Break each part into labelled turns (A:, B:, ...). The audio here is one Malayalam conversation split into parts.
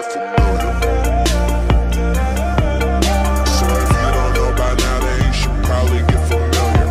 A: get familiar. So if you don't know by now, then you should probably get familiar.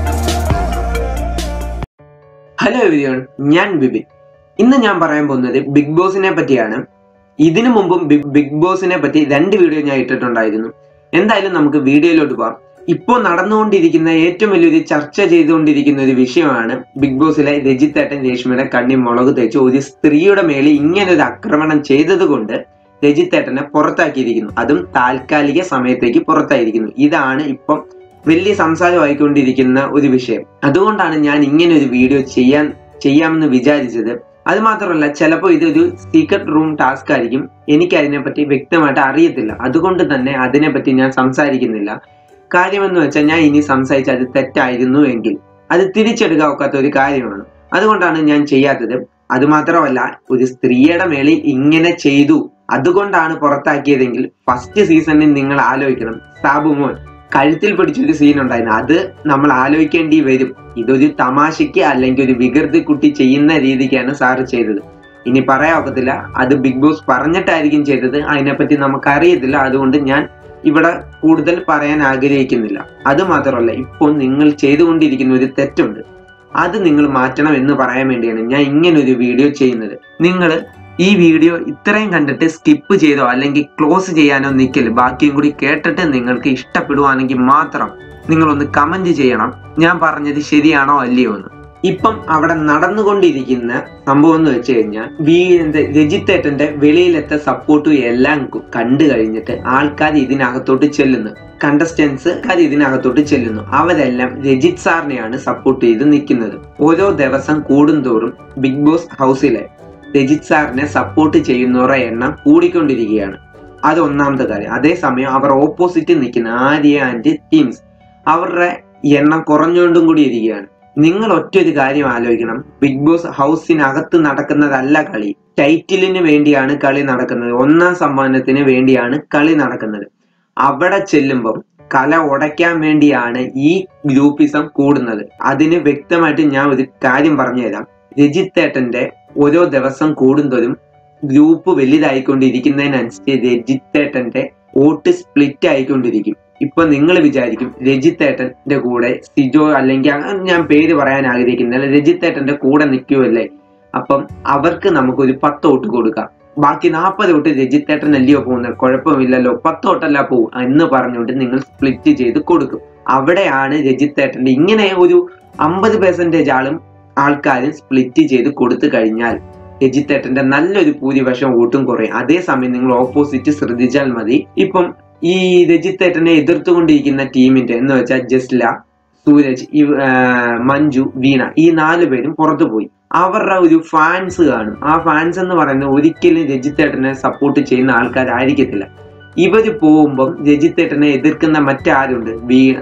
B: Hello everyone, ഞാൻ ബിബിൻ. ഇന്ന് ഞാൻ പറയാൻ പോകുന്നത് ബിഗ് ബോസിനെ പറ്റിയാണ്. ഇതിനു മുമ്പും ബിഗ് ബോസിനെ പറ്റി 2 വീഡിയോ ഞാൻ ഇട്ടിട്ടുണ്ടായിരുന്നു. എന്തായാലും നമുക്ക് വീഡിയോയിലോട്ട് പോകാം. ഇപ്പോൾ നടന്നുകൊണ്ടിരിക്കുന്ന ഏറ്റവും വലിയൊരു ചർച്ച ചെയ്തുകൊണ്ടിരിക്കുന്ന ഒരു വിഷയമാണ് ബിഗ് ബോസിലെ രജിത്തേട്ടൻ രേഷ്മയുടെ കണ്ണി മുളക് തേച്ച് ഒരു സ്ത്രീയുടെ മേളിൽ ഇങ്ങനൊരു ആക്രമണം ചെയ്തത് കൊണ്ട് രജിത്തേട്ടനെ പുറത്താക്കിയിരിക്കുന്നു. അതും താൽക്കാലിക സമയത്തേക്ക് പുറത്തായിരിക്കുന്നു. ഇതാണ് ഇപ്പം വലിയ സംസാരമായിക്കൊണ്ടിരിക്കുന്ന ഒരു വിഷയം. അതുകൊണ്ടാണ് ഞാൻ ഇങ്ങനെ ഒരു വീഡിയോ ചെയ്യാമെന്ന് വിചാരിച്ചത്. അത് മാത്രമല്ല, ചിലപ്പോൾ ഇതൊരു സീക്രട്ട് റൂം ടാസ്ക് ആയിരിക്കും. എനിക്ക് അതിനെപ്പറ്റി വ്യക്തമായിട്ട് അറിയത്തില്ല. അതുകൊണ്ട് തന്നെ അതിനെപ്പറ്റി ഞാൻ സംസാരിക്കുന്നില്ല. കാര്യമെന്ന് വെച്ചാൽ ഞാൻ ഇനി സംസാരിച്ച അത് തെറ്റായിരുന്നു എങ്കിൽ അത് തിരിച്ചെടുക്കാൻ ഒക്കാത്ത ഒരു കാര്യമാണ്. അതുകൊണ്ടാണ് ഞാൻ ചെയ്യാത്തത്. അത് മാത്രമല്ല, ഒരു സ്ത്രീയുടെ മേളിൽ ഇങ്ങനെ ചെയ്തു അതുകൊണ്ടാണ് പുറത്താക്കിയതെങ്കിൽ ഫസ്റ്റ് സീസണിൽ നിങ്ങൾ ആലോചിക്കണം. സാബുമോൻ കഴുത്തിൽ പിടിച്ചൊരു സീൻ ഉണ്ടായിരുന്നു. അത് നമ്മൾ ആലോചിക്കേണ്ടി വരും. ഇതൊരു തമാശയ്ക്ക് അല്ലെങ്കിൽ ഒരു വികൃതി കുട്ടി ചെയ്യുന്ന രീതിക്കാണ് സാറ് ചെയ്തത്. ഇനി പറയാൻ ഒക്കത്തില്ല, അത് ബിഗ് ബോസ് പറഞ്ഞിട്ടായിരിക്കും ചെയ്തത്. അതിനെപ്പറ്റി നമുക്കറിയത്തില്ല. അതുകൊണ്ട് ഞാൻ ഇവിടെ കൂടുതൽ പറയാൻ ആഗ്രഹിക്കുന്നില്ല. അത് മാത്രമല്ല, ഇപ്പോൾ നിങ്ങൾ ചെയ്തുകൊണ്ടിരിക്കുന്ന ഒരു തെറ്റുണ്ട്. അത് നിങ്ങൾ മാറ്റണം എന്ന് പറയാൻ വേണ്ടിയാണ് ഞാൻ ഇങ്ങനൊരു വീഡിയോ ചെയ്യുന്നത്. നിങ്ങൾ ഈ വീഡിയോ ഇത്രയും കണ്ടിട്ട് സ്കിപ്പ് ചെയ്തോ അല്ലെങ്കിൽ ക്ലോസ് ചെയ്യാനോ നിൽക്കല്. ബാക്കിയും കൂടി കേട്ടിട്ട് നിങ്ങൾക്ക് ഇഷ്ടപ്പെടുവാണെങ്കിൽ മാത്രം നിങ്ങളൊന്ന് കമന്റ് ചെയ്യണം, ഞാൻ പറഞ്ഞത് ശരിയാണോ അല്ലയോ എന്ന്. ഇപ്പം അവിടെ നടന്നുകൊണ്ടിരിക്കുന്ന സംഭവം എന്ന് വെച്ച് കഴിഞ്ഞാൽ രജിത്തേട്ടന്റെ വെളിയിലത്തെ സപ്പോർട്ടും എല്ലാം കണ്ടു കഴിഞ്ഞിട്ട് ആൾക്കാർ ഇതിനകത്തോട്ട് ചെല്ലുന്നു. കണ്ടസ്റ്റൻസ് ഇതിനകത്തോട്ട് ചെല്ലുന്നു. അവരെല്ലാം രജിത് സാറിനെയാണ് സപ്പോർട്ട് ചെയ്ത് നിൽക്കുന്നത്. ഓരോ ദിവസം കൂടുന്തോറും ബിഗ് ബോസ് ഹൗസിലെ രജിത് സാറിനെ സപ്പോർട്ട് ചെയ്യുന്നവരുടെ എണ്ണം കൂടിക്കൊണ്ടിരിക്കുകയാണ്. അത് ഒന്നാമത്തെ കാര്യം. അതേസമയം അവർ ഓപ്പോസിറ്റ് നിൽക്കുന്ന ആര്യ ആൻഡ് ടീംസ് അവരുടെ എണ്ണം കുറഞ്ഞുകൊണ്ടും കൂടി ഇരിക്കുകയാണ്. നിങ്ങൾ ഒറ്റൊരു കാര്യം ആലോചിക്കണം. ബിഗ് ബോസ് ഹൗസിനകത്ത് നടക്കുന്നതല്ല കളി. ടൈറ്റിലിന് വേണ്ടിയാണ് കളി നടക്കുന്നത്. 1ാം സമ്മാനത്തിന് വേണ്ടിയാണ് കളി നടക്കുന്നത്. അവിടെ ചെല്ലുമ്പം കല ഉടയ്ക്കാൻ വേണ്ടിയാണ് ഈ ഗ്രൂപ്പിസം കൂടുന്നത്. അതിന് വ്യക്തമായിട്ട് ഞാൻ ഒരു കാര്യം പറഞ്ഞു തരാം. രജിത്തേട്ടന്റെ ഓരോ ദിവസം കൂടുന്തോറും ഗ്രൂപ്പ് വലുതായിക്കൊണ്ടിരിക്കുന്നതിനനുസരിച്ച് രജിത്തേട്ടന്റെ വോട്ട് സ്പ്ലിറ്റ് ആയിക്കൊണ്ടിരിക്കും. ഇപ്പൊ നിങ്ങൾ വിചാരിക്കും രജിത്തേട്ടന്റെ കൂടെ സിജോ അല്ലെങ്കിൽ ഞാൻ പേര് പറയാൻ ആഗ്രഹിക്കുന്നില്ല, രജിത്തേട്ടന്റെ കൂടെ നിൽക്കുമല്ലേ, അപ്പം അവർക്ക് നമുക്കൊരു 10 വോട്ട് കൊടുക്കാം. ബാക്കി 40 വോട്ട് രജിത്തേട്ടൻ അല്ലയോ പോകുന്നത്, കുഴപ്പമില്ലല്ലോ, 10 വോട്ടല്ല പോകും എന്ന് പറഞ്ഞുകൊണ്ട് നിങ്ങൾ സ്പ്ലിറ്റ് ചെയ്ത് കൊടുക്കും. അവിടെയാണ് രജിത്തേട്ടന്റെ ഇങ്ങനെ ഒരു 50% ആൾക്കാരും സ്പ്ലിറ്റ് ചെയ്ത് കൊടുത്തു കഴിഞ്ഞാൽ രജിത്തേട്ടന്റെ നല്ലൊരു ഭൂരിപക്ഷം വോട്ടും കുറയും. അതേസമയം നിങ്ങൾ ഓപ്പോസിറ്റ് ശ്രദ്ധിച്ചാൽ മതി. ഇപ്പം ഈ രജിത്തേട്ടനെ എതിർത്തുകൊണ്ടിരിക്കുന്ന ടീമിന്റെ എന്ന് വെച്ചാൽ ജസ്ല, സൂരജ്, മഞ്ജു, വീണ, ഈ 4 പേരും പുറത്തു പോയി. അവരുടെ ഒരു ഫാൻസ് കാണും. ആ ഫാൻസ് എന്ന് പറയുന്നത് ഒരിക്കലും രജിത്തേട്ടനെ സപ്പോർട്ട് ചെയ്യുന്ന ആൾക്കാരായിരിക്കത്തില്ല. ഇവര് പോകുമ്പം രജിത്തേട്ടനെ എതിർക്കുന്ന മറ്റാരുണ്ട്?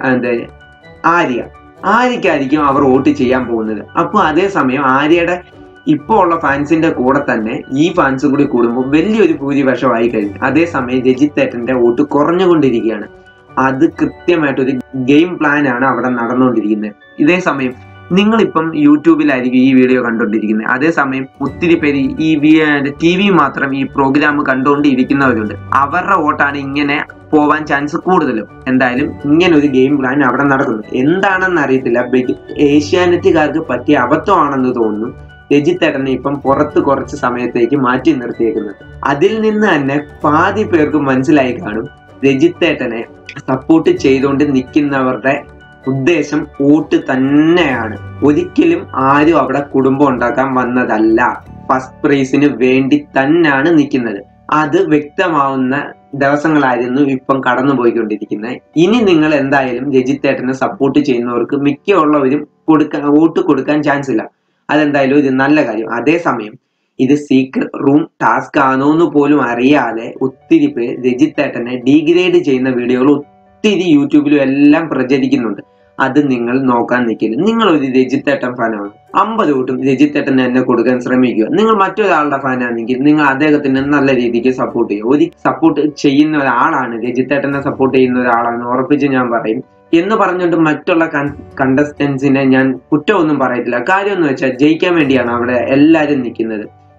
B: ആര്യക്കായിരിക്കും അവർ വോട്ട് ചെയ്യാൻ പോകുന്നത്. അപ്പോൾ അതേസമയം ആര്യയുടെ ഇപ്പോൾ ഉള്ള ഫാൻസിന്റെ കൂടെ തന്നെ ഈ ഫാൻസ് കൂടി കൂടുമ്പോൾ വലിയൊരു ഭൂരിപക്ഷമായി കഴിഞ്ഞു. അതേസമയം രജിത്തേട്ടന്റെ വോട്ട് കുറഞ്ഞുകൊണ്ടിരിക്കുകയാണ്. അത് കൃത്യമായിട്ടൊരു ഗെയിം പ്ലാൻ ആണ് അവിടെ നടന്നുകൊണ്ടിരിക്കുന്നത്. ഇതേ സമയം നിങ്ങളിപ്പം യൂട്യൂബിലായിരിക്കും ഈ വീഡിയോ കണ്ടുകൊണ്ടിരിക്കുന്നത്. അതേസമയം ഒത്തിരി പേര് ഈ TV മാത്രം ഈ പ്രോഗ്രാം കണ്ടുകൊണ്ടിരിക്കുന്നവരുണ്ട്. അവരുടെ വോട്ടാണ് ഇങ്ങനെ പോവാൻ ചാൻസ് കൂടുതലും. എന്തായാലും ഇങ്ങനെ ഒരു ഗെയിം പ്ലാൻ അവിടെ നടക്കുന്നു. എന്താണെന്ന് അറിയത്തില്ല. ഏഷ്യാനെറ്റുകാർക്ക് പറ്റിയ അബദ്ധമാണെന്ന് തോന്നുന്നു രജിത്തേട്ടനെ ഇപ്പം പുറത്ത് കുറച്ച് സമയത്തേക്ക് മാറ്റി നിർത്തിയേക്കുന്നത്. അതിൽ നിന്ന് തന്നെ പാതി പേർക്ക് മനസ്സിലായി കാണും രജിത്തേട്ടനെ സപ്പോർട്ട് ചെയ്തുകൊണ്ട് നിൽക്കുന്നവരുടെ ഉദ്ദേശം വോട്ട് തന്നെയാണ്. ഒരിക്കലും ആരും അവിടെ കുടുംബം ഉണ്ടാക്കാൻ വന്നതല്ല. ഫസ്റ്റ് പ്രൈസിന് വേണ്ടി തന്നെയാണ് നിൽക്കുന്നത്. അത് വ്യക്തമാവുന്ന ദിവസങ്ങളായിരുന്നു ഇപ്പം കടന്നു പോയിക്കൊണ്ടിരിക്കുന്നത്. ഇനി നിങ്ങൾ എന്തായാലും രജിത്തേട്ടനെ സപ്പോർട്ട് ചെയ്യുന്നവർക്ക് മിക്കുള്ളവരും വോട്ട് കൊടുക്കാൻ ചാൻസ് ഇല്ല. അതെന്തായാലും ഇത് നല്ല കാര്യം. അതേസമയം ഇത് സീക്രട്ട് റൂം ടാസ്ക് ആണോ എന്ന് പോലും അറിയാതെ ഒത്തിരി പേര് രജിത്തേട്ടനെ ഡീഗ്രേഡ് ചെയ്യുന്ന വീഡിയോകൾ ഒത്തിരി യൂട്യൂബിലും എല്ലാം പ്രചരിക്കുന്നുണ്ട്. അത് നിങ്ങൾ നോക്കാൻ നിൽക്കില്ല. നിങ്ങൾ ഒരു രജിത്തേട്ടൻ ഫാനാണ്, 50 വോട്ടും രജിത്തേട്ടന് തന്നെ കൊടുക്കാൻ ശ്രമിക്കുക. നിങ്ങൾ മറ്റൊരാളുടെ ഫാനാണെങ്കിൽ നിങ്ങൾ അദ്ദേഹത്തിന് നല്ല രീതിക്ക് സപ്പോർട്ട് ചെയ്യുക. ഒരു സപ്പോർട്ട് ചെയ്യുന്ന ഒരാളാണ്, രജിത്തേട്ടനെ സപ്പോർട്ട് ചെയ്യുന്ന ഒരാളാണ് ഉറപ്പിച്ച് ഞാൻ പറയും. എന്ന് പറഞ്ഞുകൊണ്ട് മറ്റുള്ള കണ്ടസ്റ്റൻസിനെ ഞാൻ കുറ്റമൊന്നും പറയത്തില്ല. കാര്യം എന്ന് വെച്ചാൽ ജയിക്കാൻ വേണ്ടിയാണ് അവിടെ എല്ലാവരും നിൽക്കുന്നത്.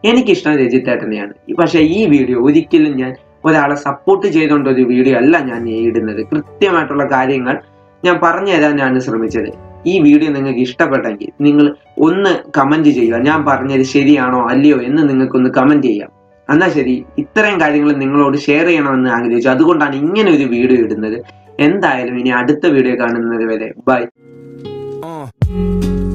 B: എനിക്കിഷ്ടം രജിത്തേട്ടനെയാണ്. പക്ഷെ ഈ വീഡിയോ ഒരിക്കലും ഞാൻ ഒരാളെ സപ്പോർട്ട് ചെയ്തുകൊണ്ടൊരു വീഡിയോ അല്ല ഞാൻ ഇടുന്നത്. കൃത്യമായിട്ടുള്ള കാര്യങ്ങൾ ഞാൻ പറഞ്ഞു തരാനാണ് ശ്രമിച്ചത്. ഈ വീഡിയോ നിങ്ങൾക്ക് ഇഷ്ടപ്പെട്ടെങ്കിൽ നിങ്ങൾ ഒന്ന് കമന്റ് ചെയ്യുക. ഞാൻ പറഞ്ഞത് ശരിയാണോ അല്ലയോ എന്ന് നിങ്ങൾക്കൊന്ന് കമന്റ് ചെയ്യാം. എന്നാ ശരി, ഇത്രയും കാര്യങ്ങൾ നിങ്ങളോട് ഷെയർ ചെയ്യണമെന്ന് ആഗ്രഹിച്ചു. അതുകൊണ്ടാണ് ഇങ്ങനെ ഒരു വീഡിയോ ഇടുന്നത്. എന്തായാലും ഇനി അടുത്ത വീഡിയോ കാണുന്നത് വരെ ബൈ.